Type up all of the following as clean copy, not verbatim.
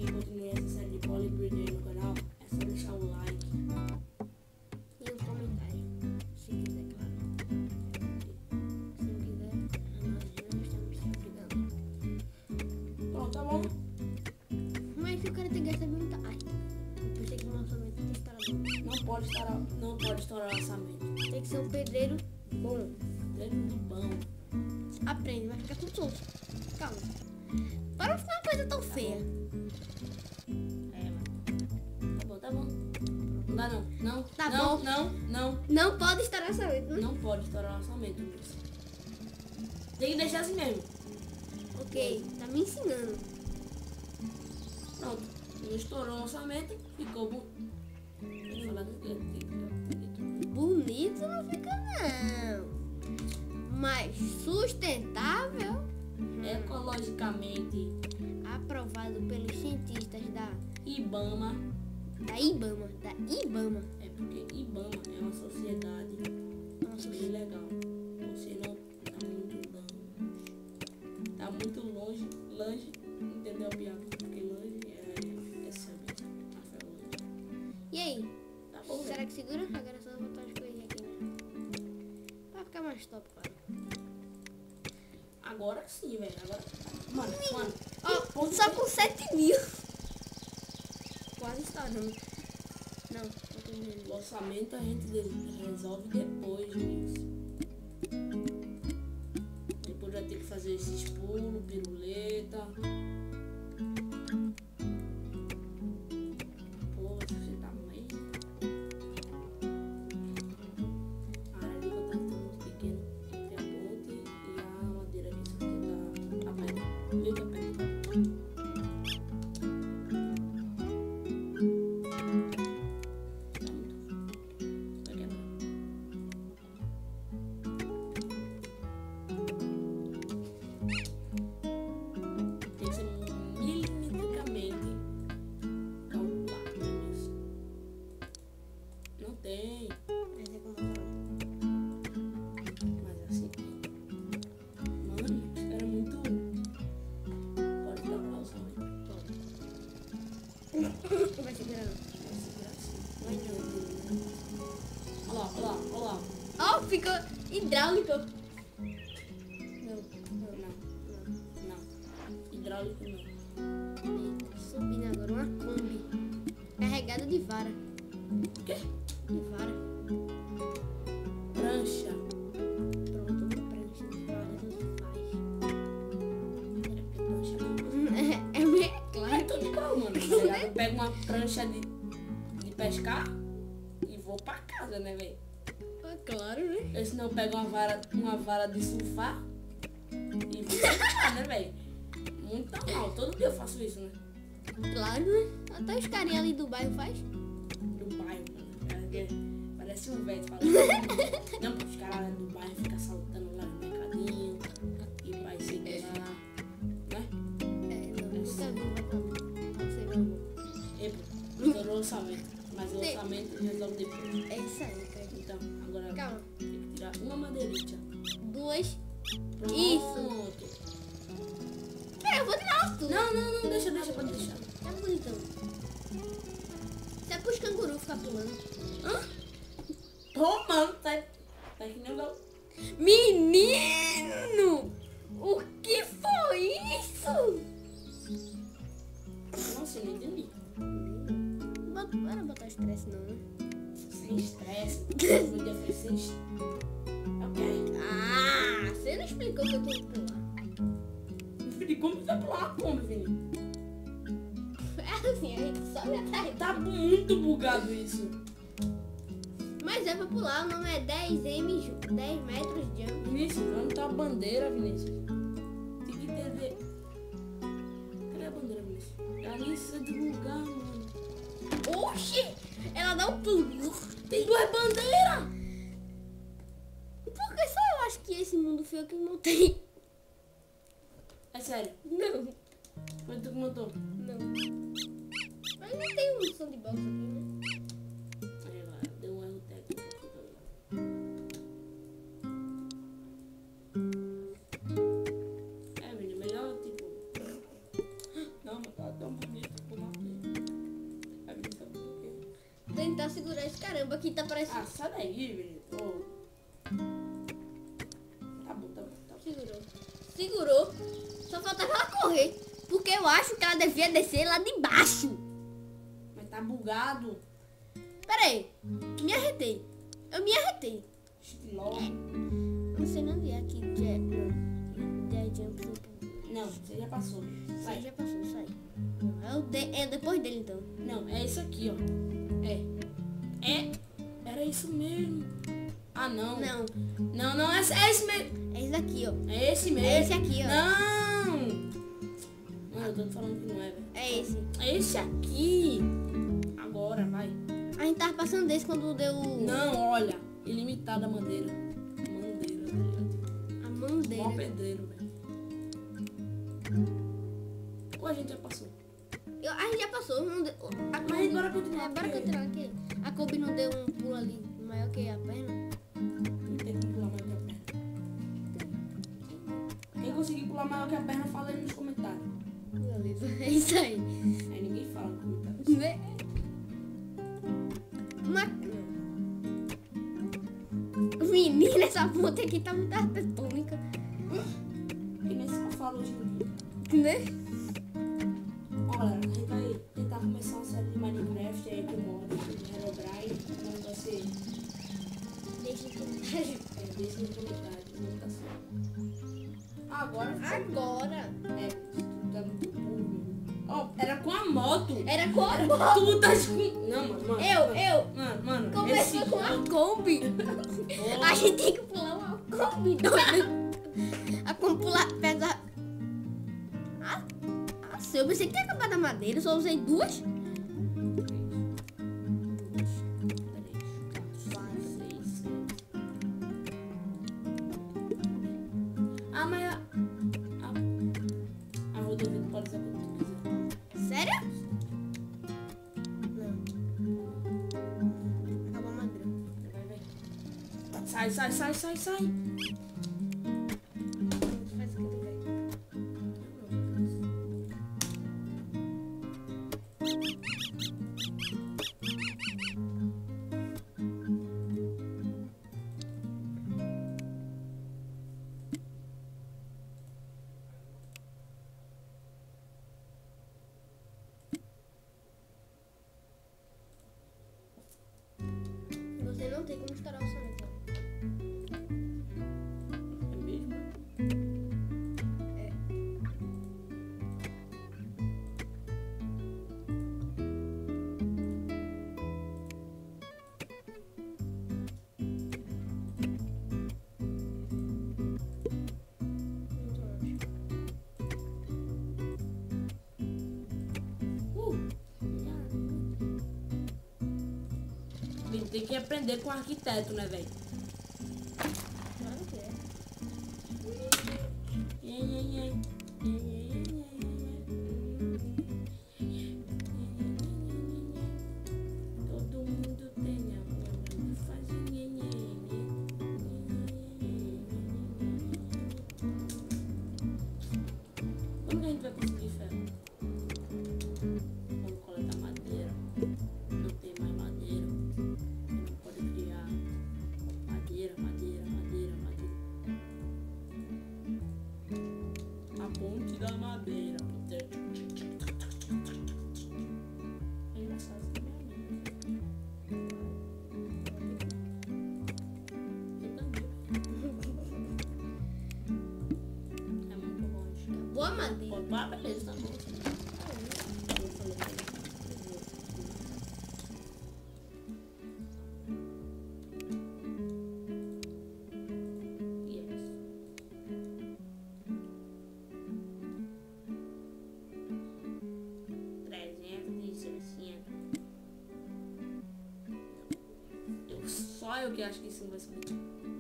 que continue essa série de Poly Bridge aí no canal, é só deixar o like. E um comentário, se quiser, claro. Se não quiser, nós não estamos se obrigando. Pronto, tá bom? Mas o cara tem que gastar muita. Ai, eu pensei que o orçamento tem que estar bom. Não pode estourar o orçamento. Tem que ser um pedreiro bom. Dentro do bom. Aprende, vai ficar tudo solto. Calma. Para não ficar uma coisa tão feia. É, mano. Tá bom. Não dá não. Não. Tá não, bom. Não. Não pode estourar orçamento, né? Não pode estourar o orçamento, moça. Tem que deixar assim mesmo. Ok, tá me ensinando. Pronto. Não estourou o orçamento, ficou bom. Vou falar do que. Bonito não fica, não. Mas sustentável, Ecologicamente, aprovado pelos cientistas da IBAMA. IBAMA. É porque IBAMA é uma sociedade bem legal. Você não tá muito longe. Tá muito longe, entendeu a piada? Porque longe é saber. Café longe. E aí? Tá bom, Será velho. que segura? Agora é só botar as coisinhas aqui, né? Pra ficar mais top, claro. Agora sim, velho. Agora. Mano. Ó, só com 7 mil. Quase estourando. Não tô entendendo. O orçamento a gente resolve depois, Vinícius. Depois vai ter que fazer esses pulos, piruleta. Pô, você tá meio. A área de contato tá muito pequena entre a ponte e a madeira que sustenta a pedra. Viu que a pedra tá? Vai quebrar. Tem que ser milimetricamente calculado, né, isso? Não tem, Mas é como fala. mas assim tem. Mano, esse cara é muito. Pode dar pra usar, né? Vai segurar não. Vai segurar assim. Vai não. Olha lá. Ó, ficou hidráulico. Não. Hidráulico não. Eita, subindo agora uma Kombi. Carregada de vara. O quê? De vara. Prancha. Pronto, uma prancha. Olha, tudo faz. É porque prancha não. É meio claro. É tudo igual, mano. Tá ligado? Eu pego uma prancha de pescar e vou pra casa, né, velho? É claro, né? Ou senão eu pego uma vara de surfar e vou pescar, né, velho? Muito normal. Todo dia eu faço isso, né? Claro, né? Até os carinha ali do bairro faz. Do bairro, mano. Parece um velho falando. Não, porque os caras do bairro ficam saltando lá no mercadinho e vai seguir lá, né? É, não, nunca vi, mas não. Pode ser meu amor. Epa, estourou o orçamento. Mas o Sim. orçamento resolve depois. É isso aí, cara. Então, agora Calma. tem que tirar uma madeirita. 2. Pronto. Isso. Pera, eu vou tirar tudo. Não, deixa, pode deixar. Tá bonitão. Isso é pros canguru ficar pulando. Hã? Pô, mano, tá que nem o Menino! O que foi isso? Nossa, eu não entendi. Não era botar estresse não, né? Sem estresse. O dia foi sem estresse. Ok. Ah, você não explicou que eu tenho que pular. E como você vai pular como, Vini? É assim, a gente sobe atrás. Tá muito bugado isso. Mas é pra pular, o nome é 10 metros de jump. Vinícius, onde tá a bandeira, Vinícius? Tem que entender. Cadê a bandeira, Vinícius? Ali isso é de lugar, mano. Oxi! Ela dá um pulo. Tem duas bandeiras! Por que só eu acho que esse mundo foi eu que montei? É sério. Não, Foi tu que montou. não. Mas não tem um som de box aqui, né? Aí lá, deu um erro técnico aqui também. É, menino, melhor tipo. Não, mas tá tão bonito. tentar segurar esse caramba aqui, tá parecendo. Ah, sai daí, menino. Ô. Tá bom, tá bom, tá bom. Segurou. Só faltava ela correr. Porque eu acho que ela devia descer lá de baixo. Mas tá bugado. Pera aí. Me arretei. Eu me arretei. Logo. Não sei não onde é aqui. Não, você já passou. Sai, já passou, sai. É depois dele então. Não, é isso aqui, ó. Era isso mesmo. Ah, não. Não. Não, é esse mesmo. É esse daqui, ó. É esse mesmo. É esse aqui, ó. Não. Mano, eu tô te falando que não é, velho. É esse. É esse aqui. Agora, vai. A gente tava passando desse quando deu. Não, olha. Ilimitada madeira. Mandeira, tá ligado? A Mó mandeira. pedreiro, velho. Ou a gente já passou? A gente já passou. Não deu, Mas bora continuar. Bora continuar aqui. A Kobe não deu um pulo ali maior que a perna. Não tem como pular maior que a perna. Quem conseguir pular maior que a perna, fala aí nos comentários. Beleza. É isso aí. Aí ninguém fala nos comentários. Né? Menina, essa ponta aqui tá muito arquitetônica. Que nem se fala hoje em dia. Né? Olha, a gente vai tentar começar uma série de Minecraft aí com mods de Herobrine. O nome vai ser... Deixa em comentário. Deixa nos comentários. Não tá certo. Agora... Agora. Tu tá muito burro. Ó, era com a moto. Era com a moto. Tu tá com... Não, mano. Mano. Começou com a Kombi. Oh. A gente tem que pular uma Kombi, doido. A Kombi pular pesa... Eu pensei que tinha acabado a madeira, eu só usei duas. 6. Ah, mas a rodovia pode ser quando tu quiser. Sério? Não. Acabou a madeira. Vai. Sai. Faz o que tu quer. Você não tem como estourar o soneca. É mesmo? É. Tem que aprender com o arquiteto, né, velho? Claro que é. Todo mundo tem amor, faz Como que a gente vai conseguir ferro? Vamos coletar madeira. Não tem mais madeira. Não pode criar madeira. A ponte da madeira. É engraçado isso também. É muito longe. Boa madeira. Ah, beleza, tá bom. Yes. Só eu que acho que isso não vai subir.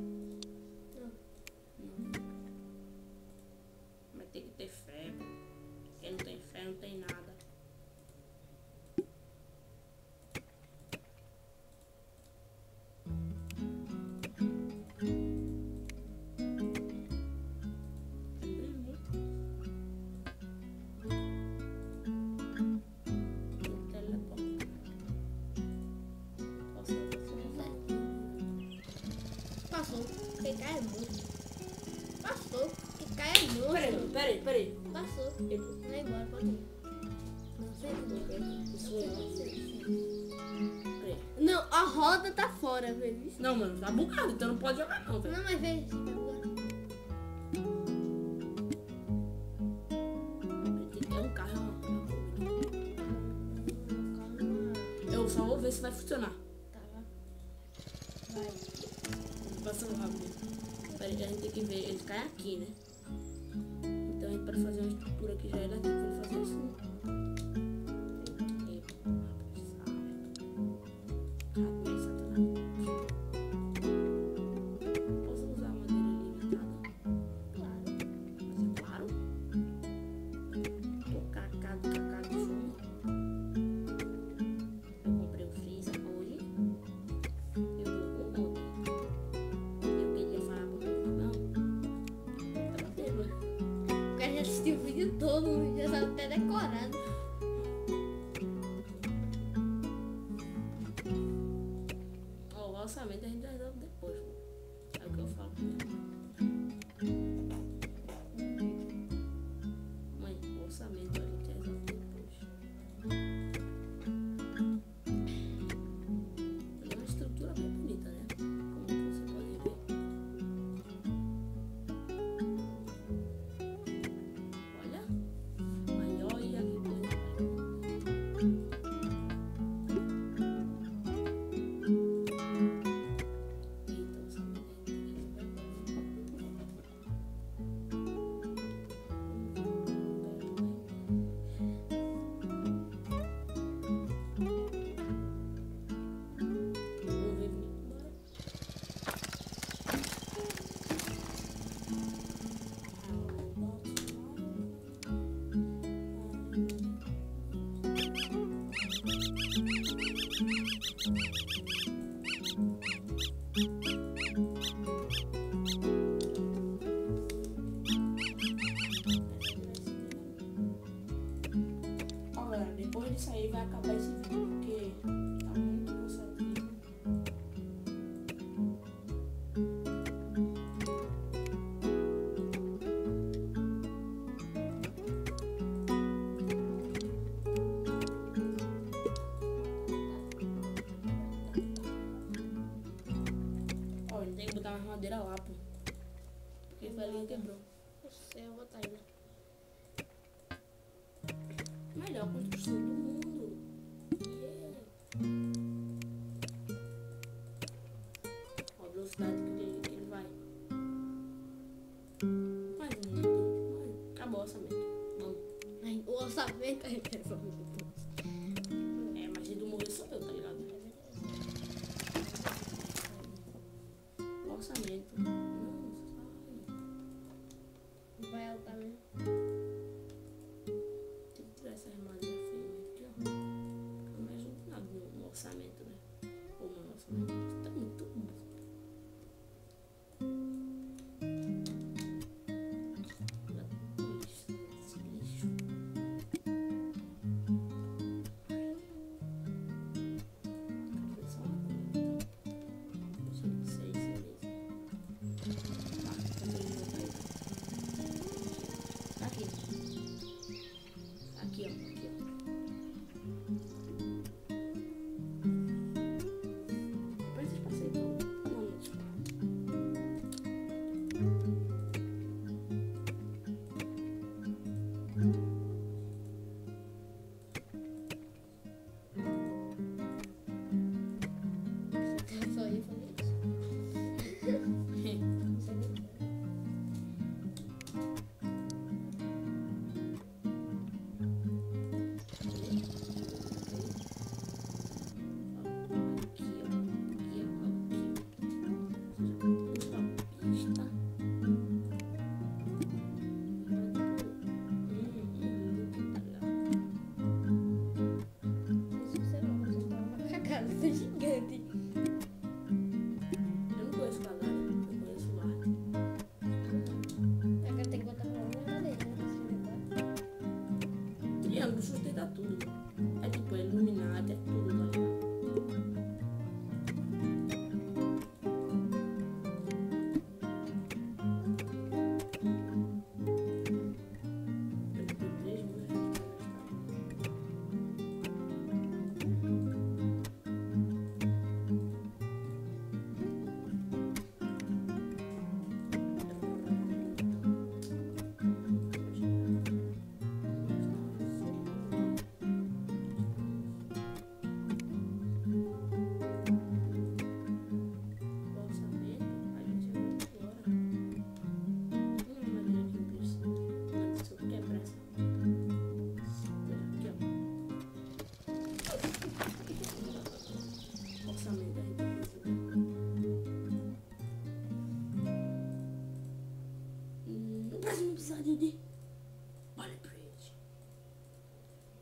Não. Vai ter que ter fé. Quem não tem fé não tem nada. Vai embora, pode ir. Não sei tudo. Isso é. Peraí. Não, a roda tá fora, velho. Não, mano, tá bugado, então não pode jogar não, velho. Não, mas veja, se vai embora. É um carro, eu só vou ver se vai funcionar. Tá. Vai. Passando rápido. Peraí, a gente tem que ver, ele cai aqui, né? Então a gente pode fazer uma estrutura que já é daqui pra ele fazer assim. Posso usar a madeira limitada? Claro. Mas é claro. Tô cacado de fome. Eu comprei o freezer hoje. Eu vou com ontem. Eu queria falar com o não. Tava bêbado. O cara já assistiu o vídeo todo, já sabe até decorado. Ó, o orçamento a gente resolve depois. Pô. É o que eu falo. Mãe, o orçamento a gente resolve depois. É uma estrutura bem bonita, né? Como você pode ver. Olha. Mas olha que coisa. Eita, o orçamento Vamos ver embora. Ó, galera, depois disso aí vai acabar esse vídeo, porque tá muito cansativo. Ó, a gente tem que botar mais madeira lá, pô. Porque a linha quebrou. Eu vou botar ainda. Melhor construção do mundo. Yeah. Ó, a velocidade que ele vai. Mais um minuto. Acabou o orçamento. Vamos. Ai, o orçamento aí resolve tudo. É, mas se tu morrer sou eu, tá ligado? Orçamento. Não, sai. Vai altar mesmo. Tem que tirar essas madeiras feias aqui, ó. Porque não ajuda nada no orçamento, né? Ou no orçamento. Tá muito bom. Esse lixo. Quero ver só uma coisa, então. Deixa eu ser isso mesmo. Tá, depois eu vou pegar. Aqui. Aqui, ó. Aqui, ó. Depois vocês passei então. Não, não. Eu só ia fazer isso. Não sei nem. Isso você não, você tá uma cagada, você é gigante. Eu não conheço cagada, eu conheço arte. Agora tem que botar pra uma madeira, né? Triângulo sustenta tudo. É tipo, é Illuminati, é tudo, tá ligado? Eu tô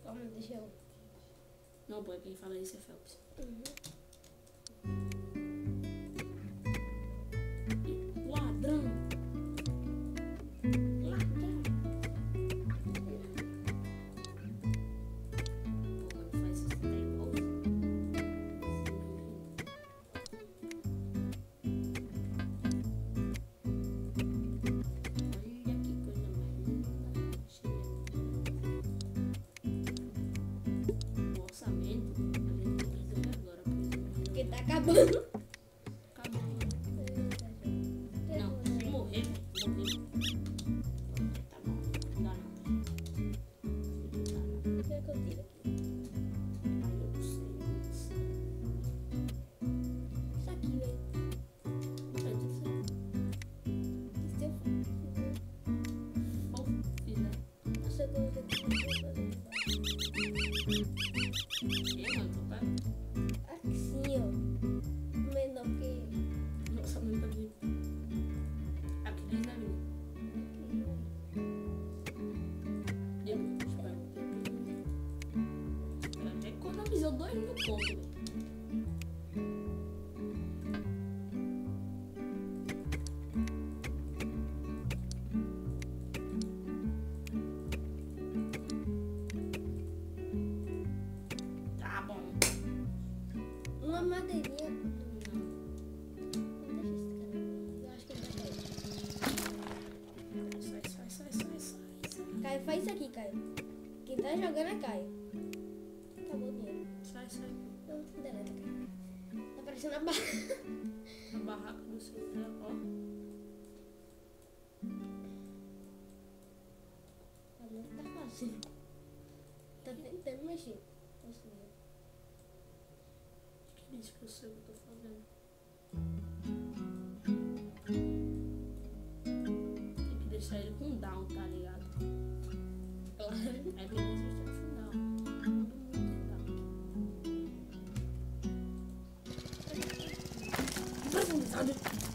Calma, deixa eu. Não, pô, quem fala isso é Phelps. Ladrão! Ladrão! Pô, mano, faz isso até igual. Olha que coisa mais linda. O orçamento, a gente tem que resolver agora, pois Porque tá acabando. acabou. Não, se morrer, morrer. Tá bom, não dá nada. Não dá nada. O que é que eu tiro aqui? Ai, eu não sei. Isso aqui, velho. Vai ter que ser E se eu fofo, fizer. Essa coisa aqui, eu vou fazer. E aí, mano, tu pega? Assim, ó. Menor que. Nossa, muito bonito. Aqui diz, né, menino? Depois, pega. Ela já economizou 2.000 conto, velho. Tá bom. Uma madeirinha. Não. Não deixa esse cara. Eu acho que ele vai cair. Sai. Caio, faz isso aqui, Caio. Quem tá jogando é Caio. Acabou o dinheiro. Sai. Não, deleta, Caio. Tá parecendo a barra. A barraca do seu Zé, ó. Não tá fácil. Tá tentando mexer. Conseguiu. Que isso que eu sei o que eu tô fazendo. Tem que deixar ele com down, tá ligado? Claro. É que ele existe no final. Todo mundo tem down. Profundidade.